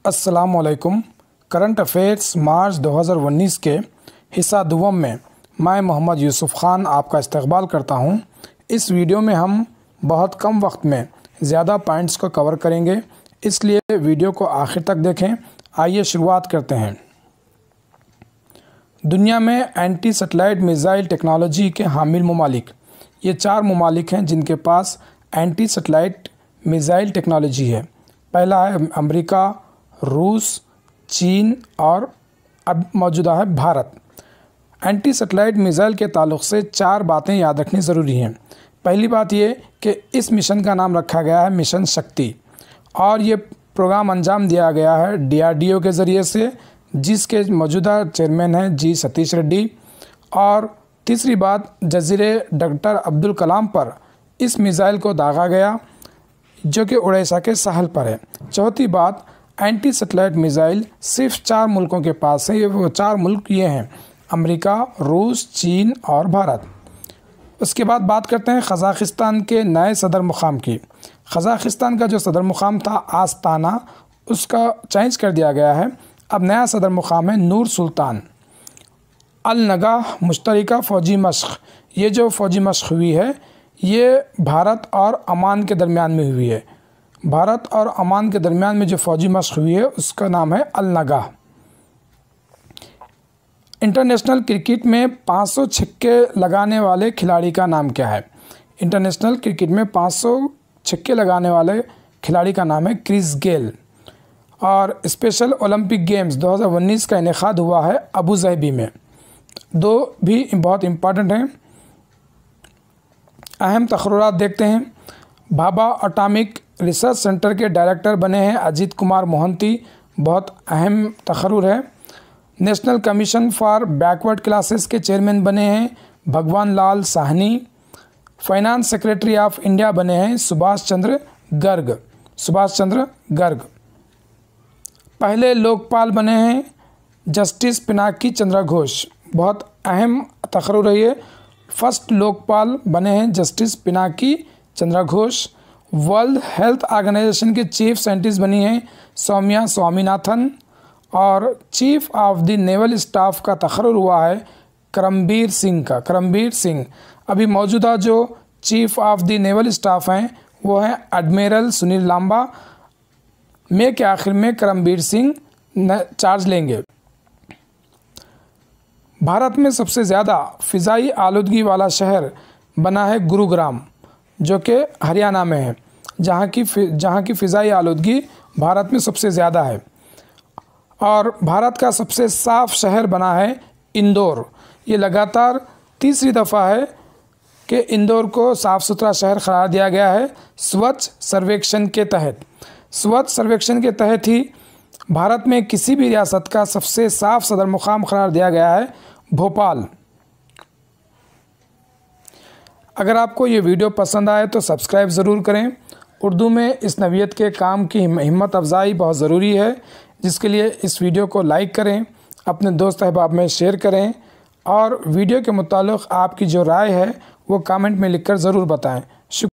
अस्सलामुअलैकुम। Current affairs मार्च 2019 के हिस्सा दुवम में मैं मोहम्मद यूसुफ़ ख़ान आपका इस्तकबाल करता हूं। इस वीडियो में हम बहुत कम वक्त में ज़्यादा पॉइंट्स को कवर करेंगे, इसलिए वीडियो को आखिर तक देखें। आइए शुरुआत करते हैं। दुनिया में एंटी सैटेलाइट मिसाइल टेक्नोलॉजी के हामिल ममालिक, ये 4 ममालिक हैं जिनके पास एंटी सैटेलाइट मिसाइल टेक्नोलॉजी है। पहला है अमेरिका, रूस, चीन और अब मौजूदा है भारत। एंटी सैटेलाइट मिसाइल के ताल्लुक़ से 4 बातें याद रखनी ज़रूरी हैं। पहली बात ये कि इस मिशन का नाम रखा गया है मिशन शक्ति, और ये प्रोग्राम अंजाम दिया गया है DRDO के ज़रिए से, जिसके मौजूदा चेयरमैन हैं जी सतीश रेड्डी। और तीसरी बात, जज़ीरे डॉक्टर अब्दुल कलाम पर इस मिसाइल को दागा गया जो कि उड़ीसा के साहल पर है। चौथी बात, एंटी सैटेलाइट मिसाइल सिर्फ 4 मुल्कों के पास है। ये वो 4 मुल्क ये हैं, अमेरिका, रूस, चीन और भारत। उसके बाद बात करते हैं कज़ाकिस्तान के नए सदर मुकाम की। कज़ाकिस्तान का जो सदर मुकाम था आस्ताना, उसका चेंज कर दिया गया है। अब नया सदर मुकाम है नूर सुल्तान। अल-नगाह मुश्तरका फ़ौजी मश्क़, ये जो फ़ौजी मश्क़ हुई है ये भारत और ओमान के दरमियान में हुई है। भारत और ओमान के दरमियान में जो फ़ौजी मश्क़ हुई है उसका नाम है अल-नगाह। इंटरनेशनल क्रिकेट में 500 छक्के लगाने वाले खिलाड़ी का नाम क्या है? इंटरनेशनल क्रिकेट में 500 छक्के लगाने वाले खिलाड़ी का नाम है क्रिस गेल। और स्पेशल ओलंपिक गेम्स 2019 का इनेकाद हुआ है अबू धाबी में। 2 भी बहुत इम्पॉर्टेंट हैं। अहम तकर्रुरात देखते हैं। भाभा एटॉमिक रिसर्च सेंटर के डायरेक्टर बने हैं अजीत कुमार मोहंती, बहुत अहम तकर्रुर है। National commission for backward classes के चेयरमैन बने हैं Bhagwan Lal Sahni. Finance secretary of India बने हैं सुभाष चंद्र गर्ग। पहले लोकपाल बने हैं जस्टिस पिनाकी चंद्र घोष, बहुत अहम तकर्रुर है ये। फर्स्ट लोकपाल बने हैं justice Pinaki Chandra Ghosh. World health organisation के चीफ साइंटिस्ट बनी हैं सौम्या स्वामीनाथन। और chief of the naval staff का तकर्रुर हुआ है करमबीर सिंह। अभी मौजूदा जो chief of the naval staff हैं वो हैं एडमिरल सुनील लांबा। मई के आखिर में करमबीर सिंह चार्ज लेंगे। भारत में सबसे ज़्यादा फ़िज़ाई आलूदगी वाला शहर बना है गुरुग्राम, जो कि हरियाणा में है, जहाँ की फ़िज़ाई आलूदगी भारत में सबसे ज़्यादा है। और भारत का सबसे साफ़ शहर बना है इंदौर। ये लगातार तीसरी दफ़ा है कि इंदौर को साफ़ सुथरा शहर करार दिया गया है स्वच्छ सर्वेक्षण के तहत। स्वच्छ सर्वेक्षण के तहत ही भारत में किसी भी रियासत का सबसे साफ़ सदर मुकाम करार दिया गया है भोपाल। अगर आपको ये वीडियो पसंद आए तो सब्सक्राइब ज़रूर करें। उर्दू में इस नवियत के काम की हिम्मत अफजाई बहुत ज़रूरी है, जिसके लिए इस वीडियो को लाइक करें, अपने दोस्त अहबाब में शेयर करें, और वीडियो के मुताल्लिक़ आपकी जो राय है वो कमेंट में लिखकर ज़रूर बताएं।